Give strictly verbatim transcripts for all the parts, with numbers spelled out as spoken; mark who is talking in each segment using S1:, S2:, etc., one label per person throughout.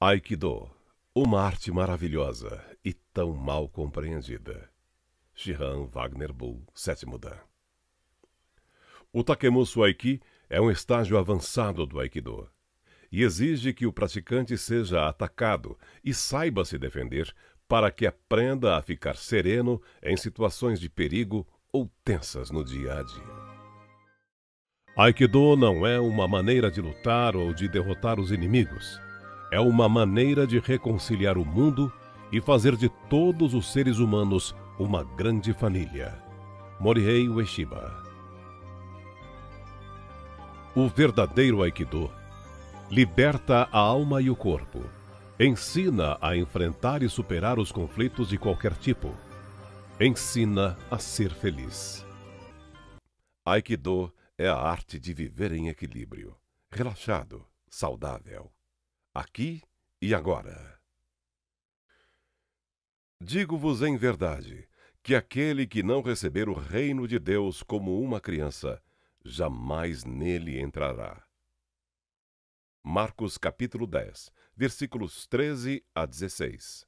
S1: Aikido, uma arte maravilhosa e tão mal compreendida. Shihan Wagner Bull, sétimo Dan. O Takemusu Aiki é um estágio avançado do Aikido e exige que o praticante seja atacado e saiba se defender para que aprenda a ficar sereno em situações de perigo ou tensas no dia a dia. Aikido não é uma maneira de lutar ou de derrotar os inimigos. É uma maneira de reconciliar o mundo e fazer de todos os seres humanos uma grande família. Morihei Ueshiba. O verdadeiro Aikido liberta a alma e o corpo, ensina a enfrentar e superar os conflitos de qualquer tipo, ensina a ser feliz. Aikido é a arte de viver em equilíbrio, relaxado, saudável, aqui e agora. Digo-vos em verdade que aquele que não receber o reino de Deus como uma criança, jamais nele entrará. Marcos capítulo dez, versículos treze a dezesseis.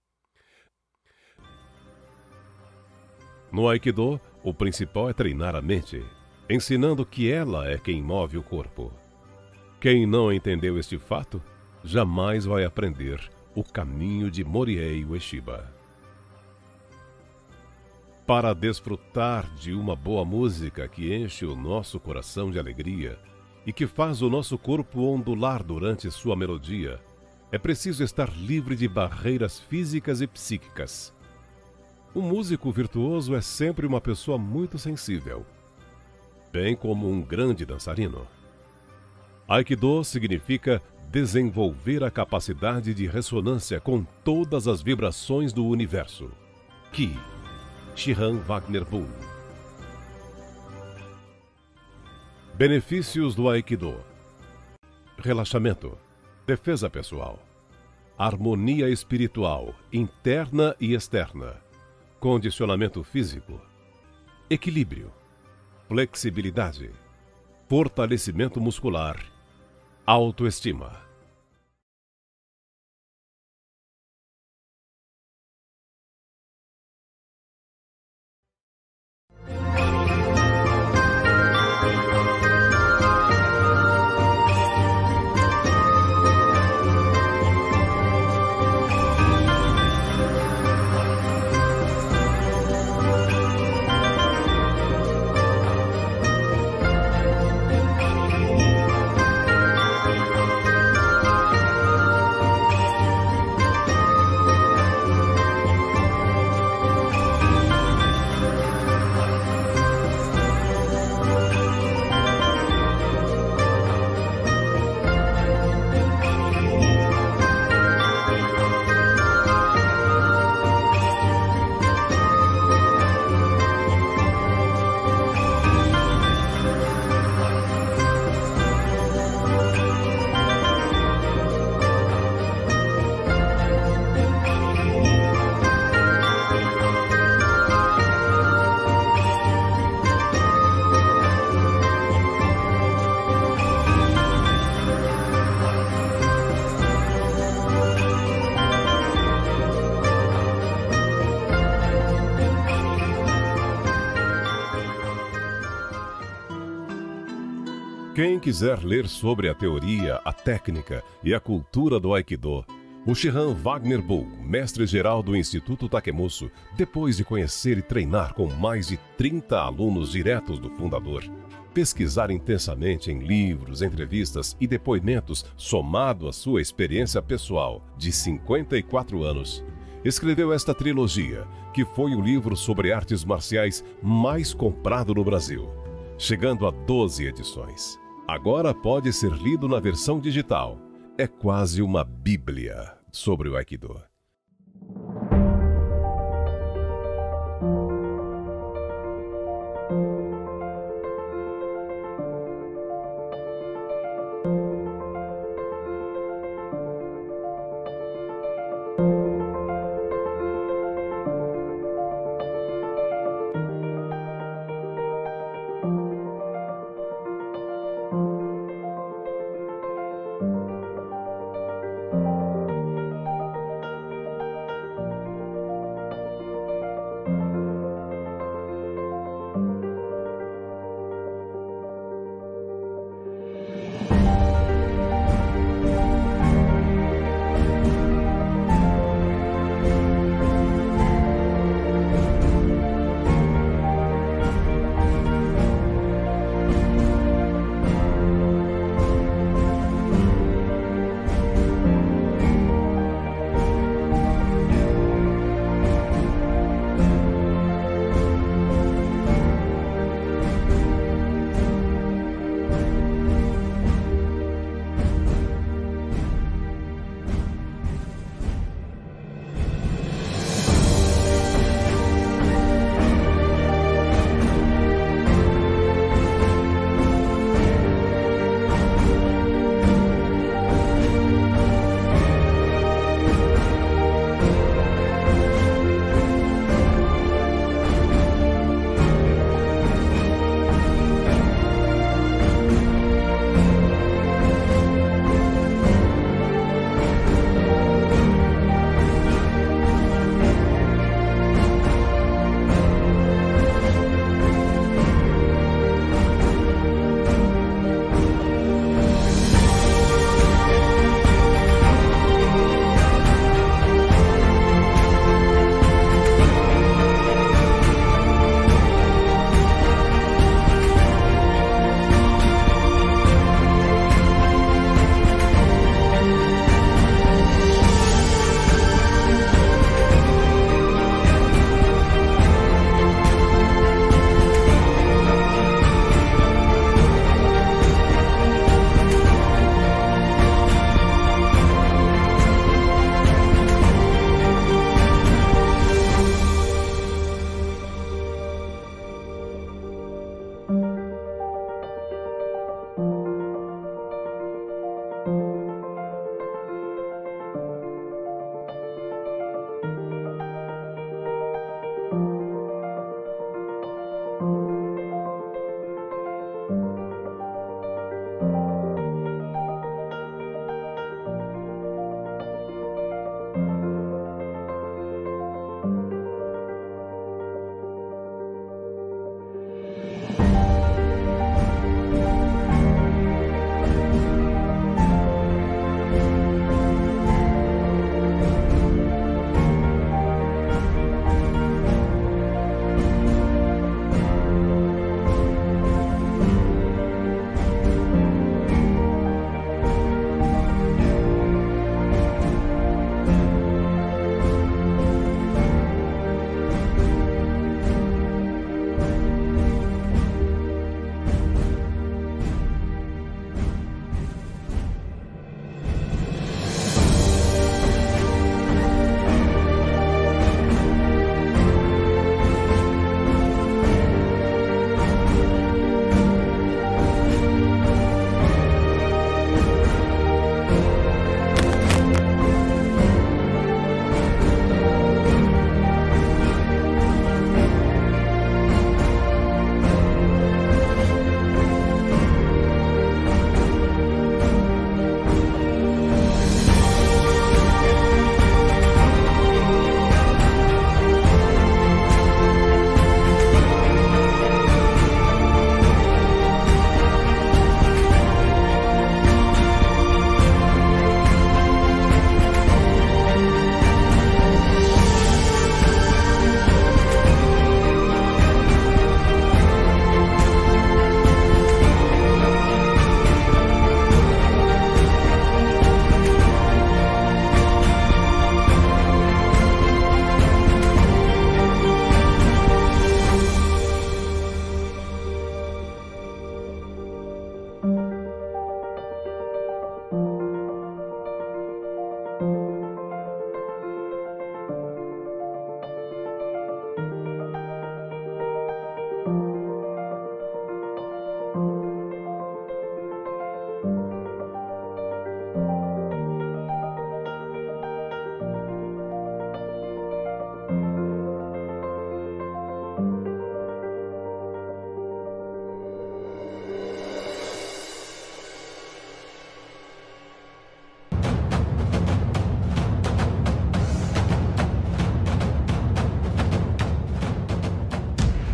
S1: No Aikido, o principal é treinar a mente, ensinando que ela é quem move o corpo. Quem não entendeu este fato, jamais vai aprender o caminho de Morihei Ueshiba. Para desfrutar de uma boa música que enche o nosso coração de alegria e que faz o nosso corpo ondular durante sua melodia, é preciso estar livre de barreiras físicas e psíquicas. Um músico virtuoso é sempre uma pessoa muito sensível, bem como um grande dançarino. Aikido significa desenvolver a capacidade de ressonância com todas as vibrações do universo. Ki. Shihan Wagner Bull. Benefícios do Aikido: relaxamento, defesa pessoal, harmonia espiritual, interna e externa, condicionamento físico, equilíbrio, flexibilidade, fortalecimento muscular, autoestima. Quem quiser ler sobre a teoria, a técnica e a cultura do Aikido, o Shihan Wagner Bull, mestre-geral do Instituto Takemusu, depois de conhecer e treinar com mais de trinta alunos diretos do fundador, pesquisar intensamente em livros, entrevistas e depoimentos, somado à sua experiência pessoal de cinquenta e quatro anos, escreveu esta trilogia, que foi o livro sobre artes marciais mais comprado no Brasil, chegando a doze edições. Agora pode ser lido na versão digital. É quase uma bíblia sobre o Aikido.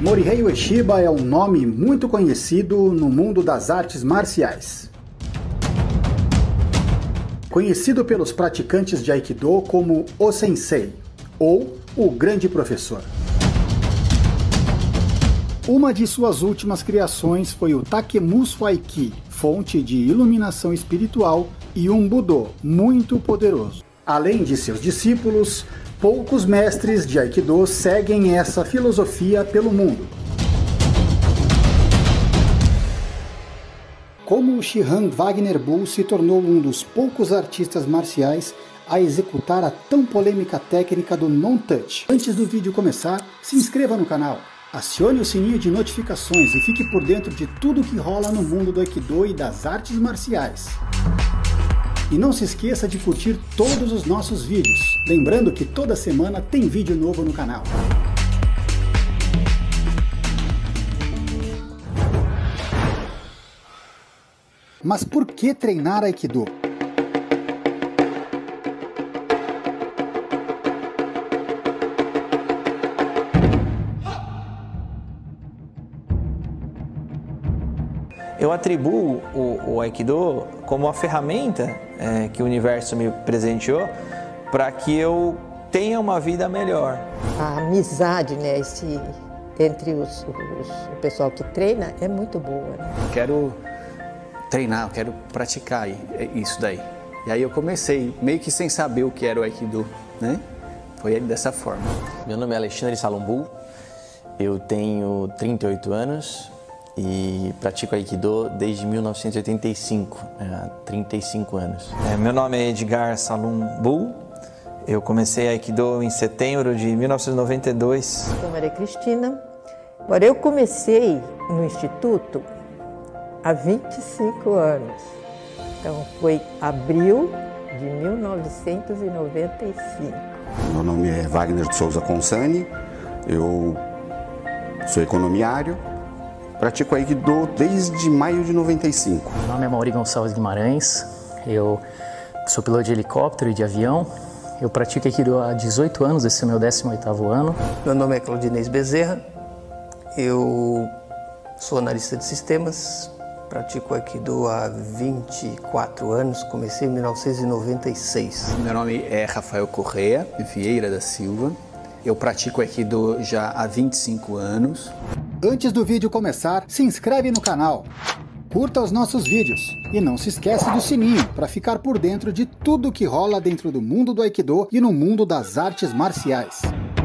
S2: Morihei Ueshiba é um nome muito conhecido no mundo das artes marciais. Conhecido pelos praticantes de Aikido como o Sensei, ou o Grande Professor. Uma de suas últimas criações foi o Takemusu Aiki, fonte de iluminação espiritual, e um Budô muito poderoso. Além de seus discípulos, poucos mestres de Aikido seguem essa filosofia pelo mundo. Como o Shihan Wagner Bull se tornou um dos poucos artistas marciais a executar a tão polêmica técnica do non-touch. Antes do vídeo começar, se inscreva no canal, acione o sininho de notificações e fique por dentro de tudo que rola no mundo do Aikido e das artes marciais. E não se esqueça de curtir todos os nossos vídeos, lembrando que toda semana tem vídeo novo no canal. Mas por que treinar Aikido?
S3: Eu atribuo o, o Aikido como uma ferramenta é, que o universo me presenteou para que eu tenha uma vida melhor.
S4: A amizade, né, esse, entre os, os, o pessoal que treina é muito boa. Né?
S5: Eu quero treinar, eu quero praticar isso daí. E aí eu comecei, meio que sem saber o que era o Aikido, né? Foi dessa forma.
S6: Meu nome é Alexandre Salombu, eu tenho trinta e oito anos. E pratico Aikido desde mil novecentos e oitenta e cinco, há trinta e cinco anos.
S3: É, meu nome é Edgar Salum Bull, eu comecei Aikido em setembro de mil novecentos e noventa e dois.
S4: Eu sou Maria Cristina. Agora, eu comecei no Instituto há vinte e cinco anos, então foi abril de mil novecentos e noventa e cinco.
S7: Meu nome é Wagner de Souza Consani, eu sou economiário. Pratico Aikido desde maio de noventa e cinco.
S8: Meu nome é Mauri Gonçalves Guimarães, eu sou piloto de helicóptero e de avião. Eu pratico Aikido há dezoito anos, esse é o meu décimo oitavo ano.
S9: Meu nome é Claudinez Bezerra, eu sou analista de sistemas, pratico Aikido há vinte e quatro anos, comecei em mil novecentos e noventa e seis.
S5: Meu nome é Rafael Correia Vieira da Silva, eu pratico Aikido já há vinte e cinco anos.
S2: Antes do vídeo começar, se inscreve no canal, curta os nossos vídeos e não se esquece do sininho para ficar por dentro de tudo que rola dentro do mundo do Aikido e no mundo das artes marciais.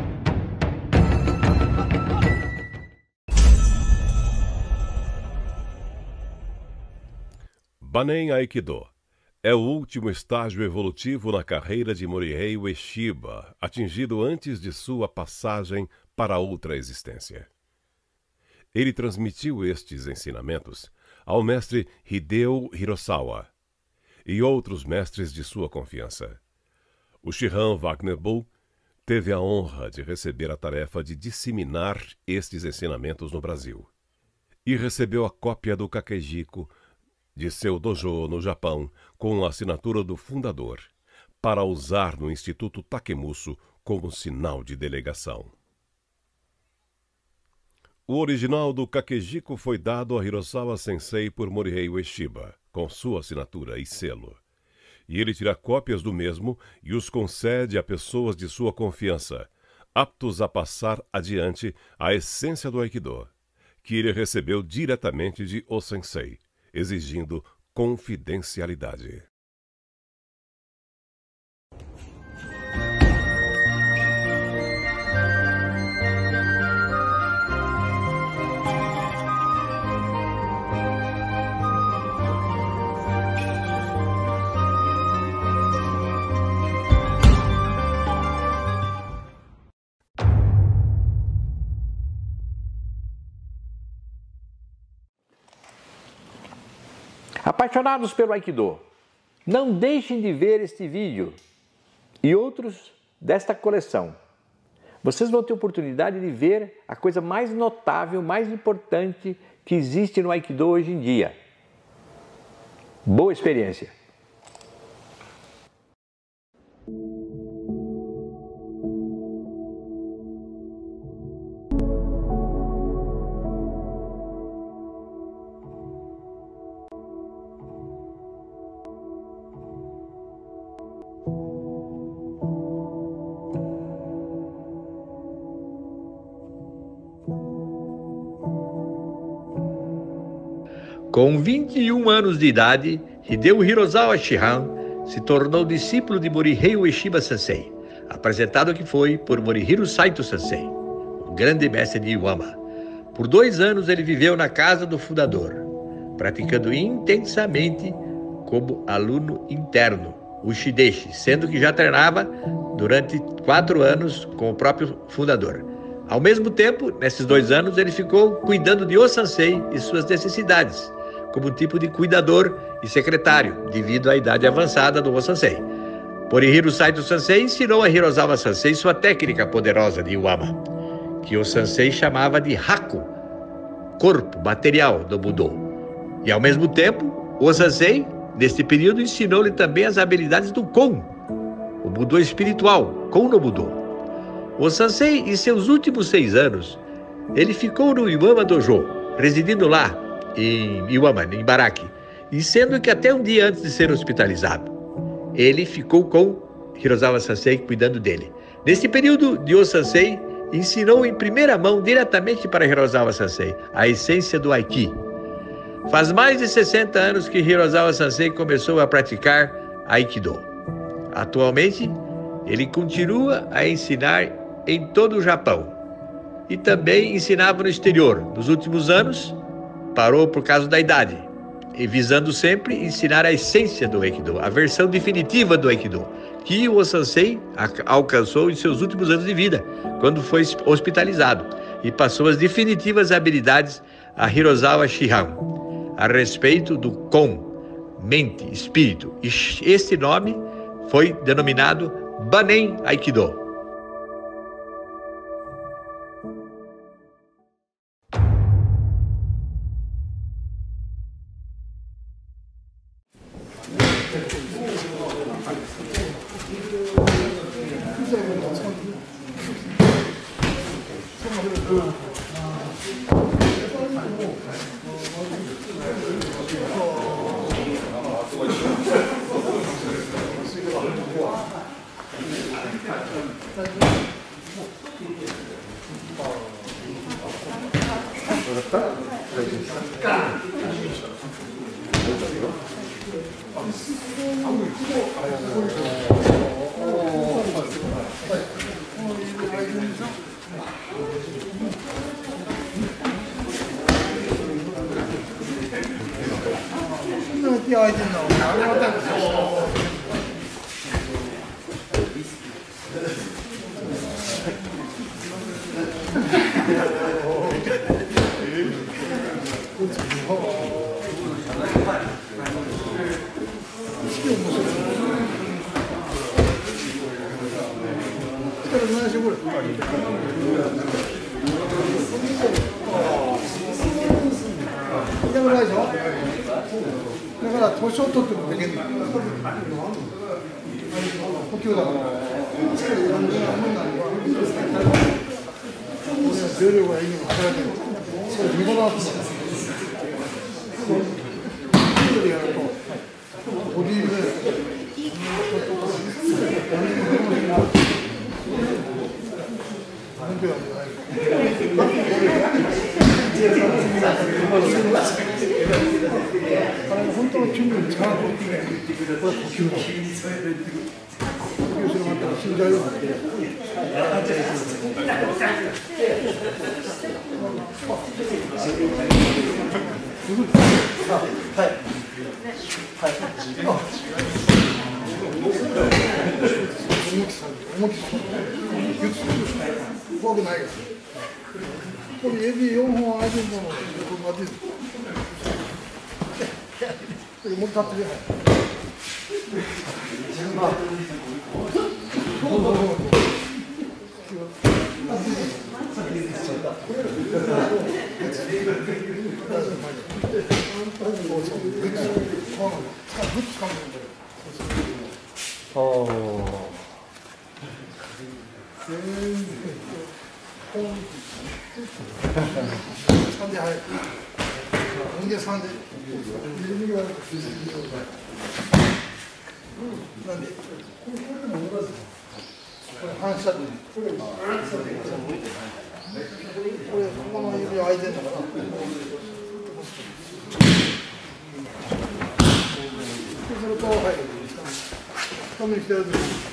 S1: Banen Aikido é o último estágio evolutivo na carreira de Morihei Ueshiba, atingido antes de sua passagem para outra existência. Ele transmitiu estes ensinamentos ao mestre Hideo Hirosawa e outros mestres de sua confiança. O Shihan Wagner Bull teve a honra de receber a tarefa de disseminar estes ensinamentos no Brasil e recebeu a cópia do Kakejiko de seu dojo no Japão com a assinatura do fundador para usar no Instituto Takemusu como sinal de delegação. O original do Kakejiko foi dado a Hirosawa Sensei por Morihei Ueshiba, com sua assinatura e selo. E ele tira cópias do mesmo e os concede a pessoas de sua confiança, aptos a passar adiante a essência do Aikido, que ele recebeu diretamente de O Sensei, exigindo confidencialidade.
S10: Apaixonados pelo Aikido, não deixem de ver este vídeo e outros desta coleção. Vocês vão ter oportunidade de ver a coisa mais notável, mais importante que existe no Aikido hoje em dia. Boa experiência! Com vinte e um anos de idade, Hideo Hirozawa Shihan se tornou discípulo de Morihei Ueshiba Sensei, apresentado que foi por Morihiro Saito Sensei, o grande mestre de Iwama. Por dois anos ele viveu na casa do fundador, praticando intensamente como aluno interno, o Shideshi, sendo que já treinava durante quatro anos com o próprio fundador. Ao mesmo tempo, nesses dois anos, ele ficou cuidando de O-Sensei e suas necessidades, como tipo de cuidador e secretário, devido à idade avançada do O-Sensei. Morihiro Saito Sensei ensinou a Hirozawa Sensei sua técnica poderosa de Iwama, que o Sensei chamava de Haku, corpo, material do Budô. E ao mesmo tempo, o Sensei, neste período, ensinou-lhe também as habilidades do Kon, o Budô espiritual, Kon no Budô. O Sensei, em seus últimos seis anos, ele ficou no Iwama Dojo, residindo lá, em Iwama, em Ibaraki, e sendo que até um dia antes de ser hospitalizado, ele ficou com Hirozawa Sensei cuidando dele. Nesse período, Ryo Sensei ensinou em primeira mão, diretamente para Hirozawa Sensei, a essência do Aiki. Faz mais de sessenta anos que Hirozawa Sensei começou a praticar Aikido. Atualmente, ele continua a ensinar em todo o Japão e também ensinava no exterior. Nos últimos anos, parou por causa da idade, e visando sempre ensinar a essência do Aikido, a versão definitiva do Aikido, que o Sensei alcançou em seus últimos anos de vida, quando foi hospitalizado, e passou as definitivas habilidades a Hirozawa Shihan, a respeito do Kon, mente, espírito. E este nome foi denominado Banen Aikido.
S11: そうすると、はい、下向いてやると。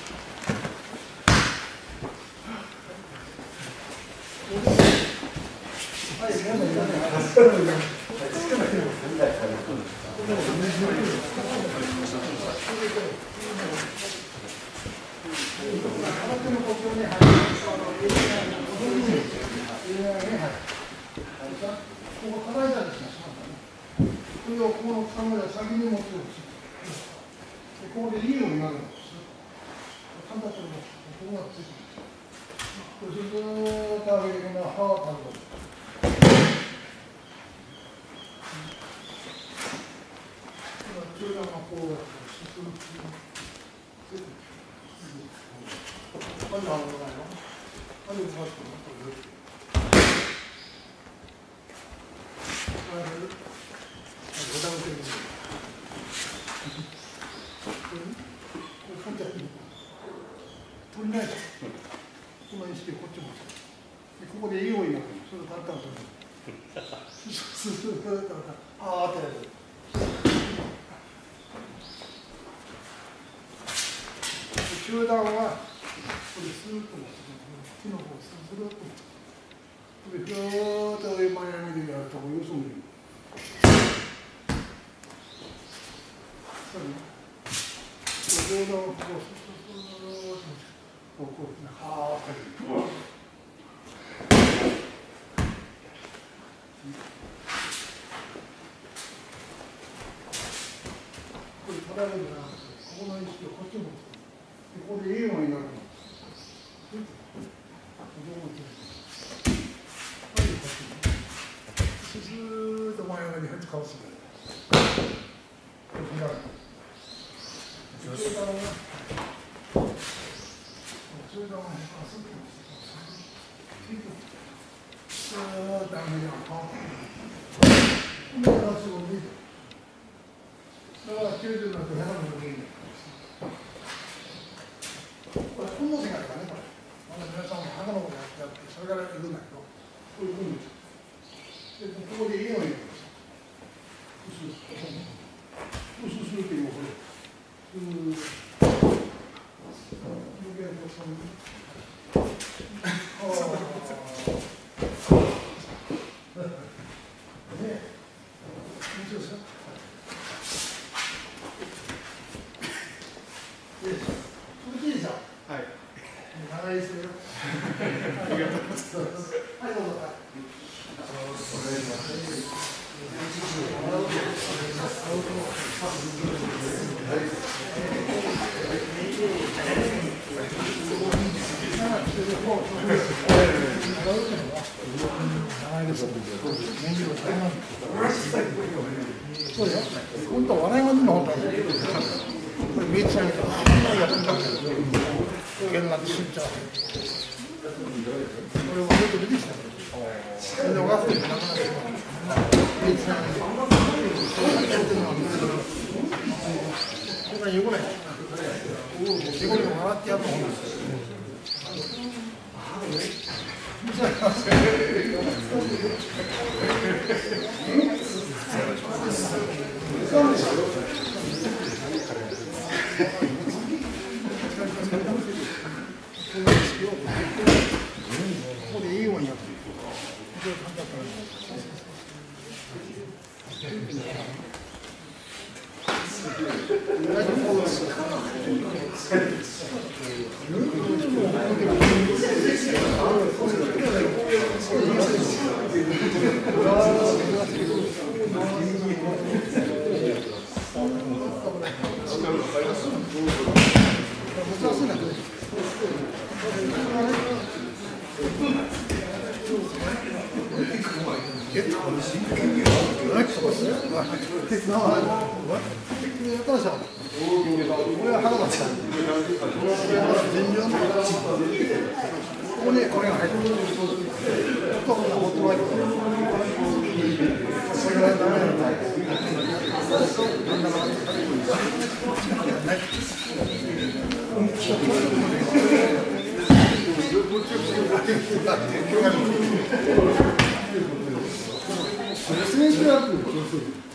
S11: はい、皆さんいらない。これをこのカメラ先に持ってほしい。ここでいいようになるんです。簡単にここがついてる。ずっと上げてな、歯を食べる。中段がこうやって、まだあるのないの？まだ動かしてるの？取りないで、この意識をこっちも。ここでいいようになる。それを簡単に取る。スースースーあーってやる。中段は、これスーッと、木の方をスーッと。これ、ふーっと上前上げてやると、よそ見る。上段をこう、こう、こう、はーって。これ、取られるな。ここの意識をこっちも。ここでいいようになるの。スーッと前側にかわすんだよ。中段は、中段は、スーッと上げよう。これがすごい。だからきゅうじゅうになってひゃくの時に。これ、こんな世界だね、これ。皆さんも墓のことやって、それから行くんだけど、こういうふうに。で、ここでいいようになるんです。うすうすっていうこれ。うー。そうよ。本当は笑いが出るの本当に。これ見えちゃうけど、あんなにやってたんだけど、こういうなって死んじゃう。これもよく出てきたんだけど、それでおがってなくなってしまう。見えちゃうけど、そうやってるのは見えるけど、こんなに汚れない。汚れも洗ってやるの本当です。ここでいいようにやっていく。説明してやる。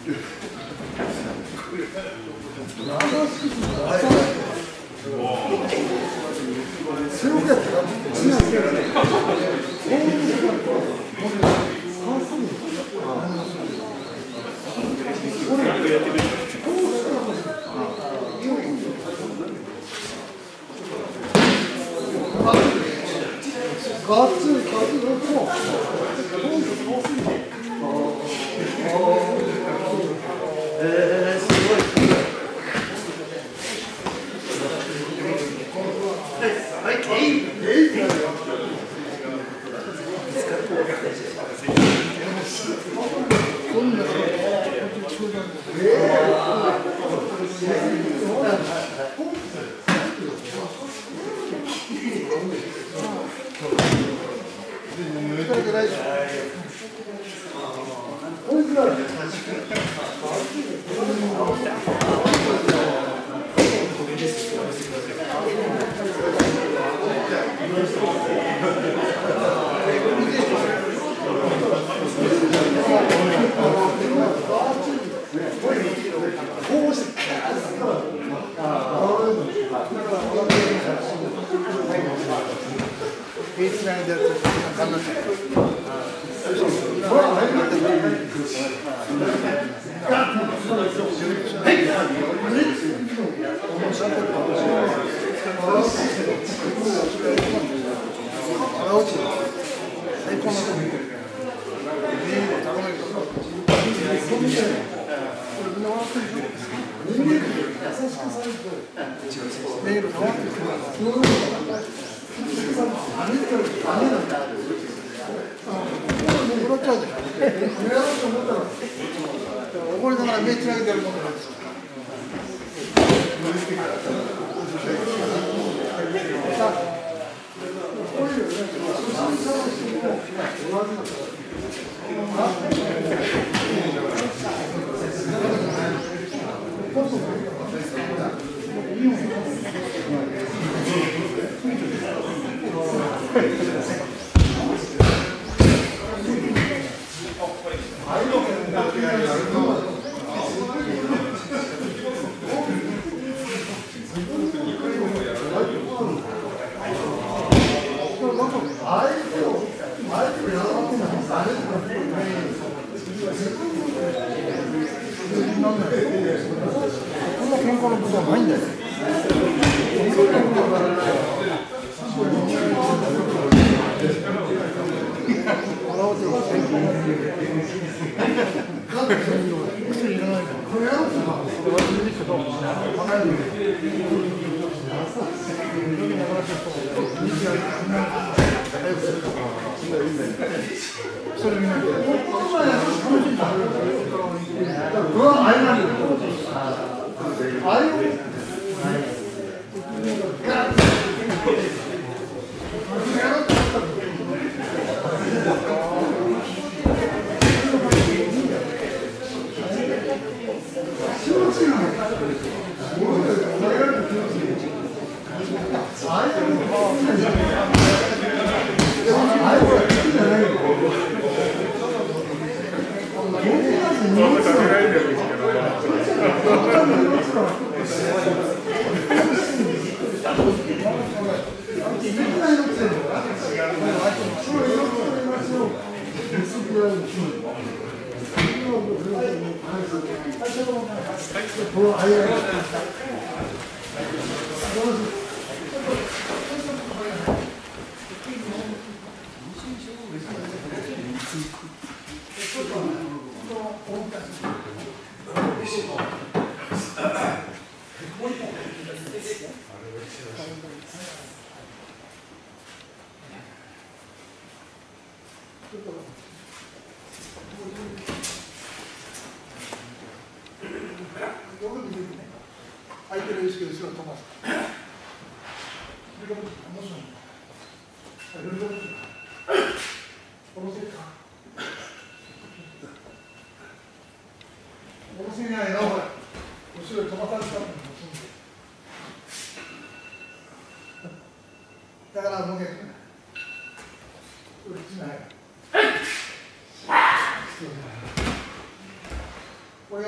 S11: これ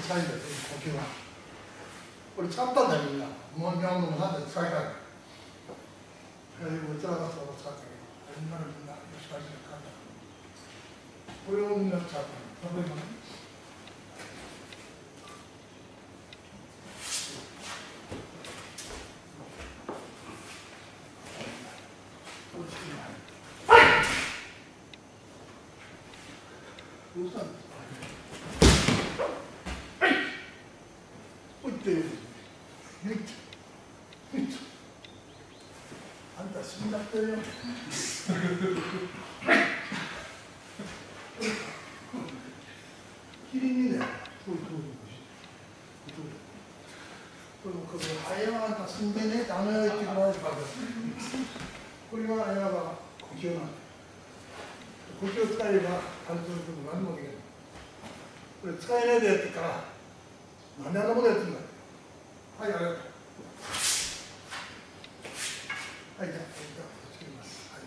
S11: 使いんだよ、呼吸が。これ使ったんだよ、みんな。もう日本のもなんで使いたい。えー、うちらがそう使ったけど、みんなみんな、よしかし使った。これをみんな使った。例えばね。どうしたんですか。はい。ほいって。あんた死んじゃってるよ。キリンにね、こういうこういうこれもこれあやはあんた死んでねってあの世言ってもらえるからです。これがあやは呼吸なんだ。呼吸を使えば感じること何もできない。これ使えないでやってから、なんであんなことやってるんだ。はい、ありがとう。はい、じゃあ、じゃあ、作ります。はい。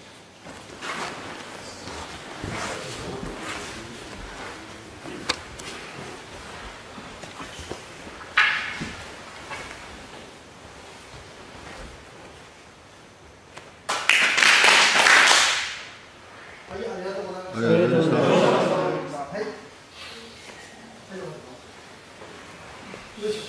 S11: はい、ありがとうございます。ありがとうございます。はい。よいしょ。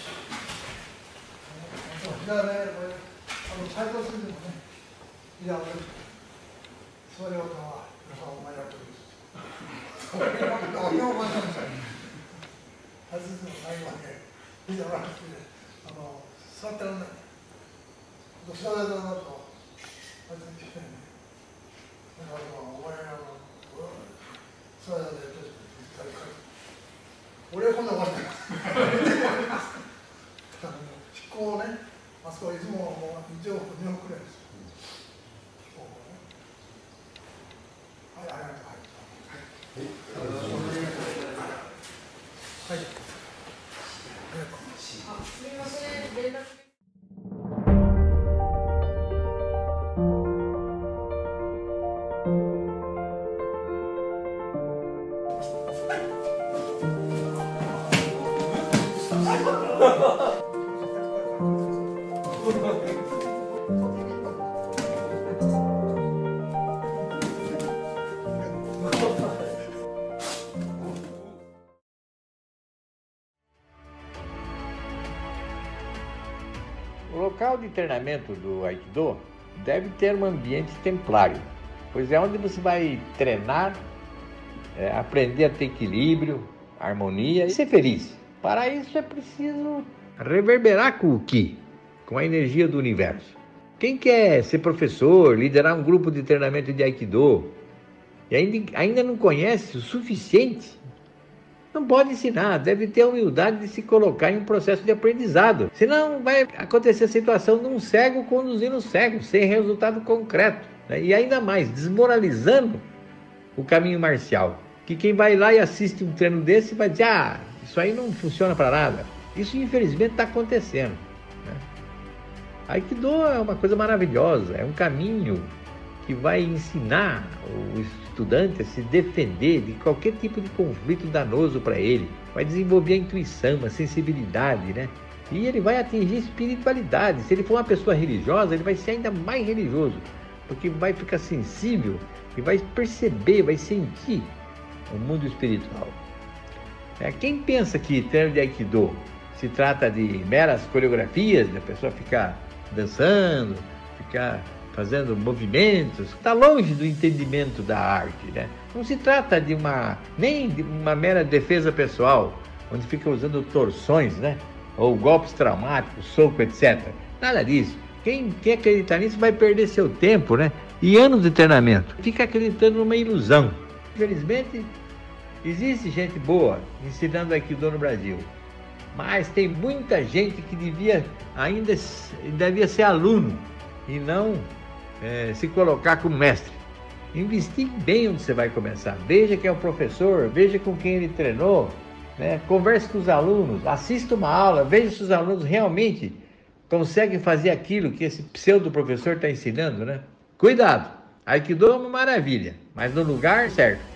S11: じゃあね、これ、あの、斎藤先生もね、いや、俺、それをか、お前やってるんです。それを、お前やってるんですよ。大切な最後はね、いざらして、あの、座ってらんない。知らないだなと、大切にしてね。だから、お前らの、それで、俺はこんなことない。飛行ね、あそこいつももういちおく、におくくらいです。飛行ね。はい、ありがとう。はい。はい。ありがとう。すみません、連絡。
S10: O local de treinamento do Aikido deve ter um ambiente templário, pois é onde você vai treinar, é, aprender a ter equilíbrio, harmonia e ser feliz. Para isso é preciso reverberar com o Ki, com a energia do universo. Quem quer ser professor, liderar um grupo de treinamento de Aikido e ainda, ainda não conhece o suficiente, não pode ensinar, deve ter a humildade de se colocar em um processo de aprendizado. Senão vai acontecer a situação de um cego conduzindo um cego, sem resultado concreto. Né? E ainda mais, desmoralizando o caminho marcial. Que quem vai lá e assiste um treino desse vai dizer, ah, isso aí não funciona para nada. Isso infelizmente está acontecendo. Né? Aikido é uma coisa maravilhosa, é um caminho que vai ensinar o estudante a se defender de qualquer tipo de conflito danoso para ele. Vai desenvolver a intuição, a sensibilidade, né? E ele vai atingir espiritualidade. Se ele for uma pessoa religiosa, ele vai ser ainda mais religioso, porque vai ficar sensível e vai perceber, vai sentir o mundo espiritual. É, quem pensa que treino de Aikido se trata de meras coreografias, da pessoa ficar dançando, ficar fazendo movimentos, está longe do entendimento da arte, né? Não se trata de uma, nem de uma mera defesa pessoal, onde fica usando torções, né? Ou golpes traumáticos, soco, etcétera. Nada disso. Quem, quem acreditar nisso vai perder seu tempo, né? E anos de treinamento. Fica acreditando numa ilusão. Infelizmente, existe gente boa ensinando Aikido no Brasil, mas tem muita gente que devia ainda devia ser aluno e não É, se colocar como mestre. Investigue bem onde você vai começar. Veja quem é o professor, veja com quem ele treinou, né? Converse com os alunos, assista uma aula, veja se os alunos realmente conseguem fazer aquilo que esse pseudo professor está ensinando, né? Cuidado! Aikido é uma maravilha, mas no lugar certo.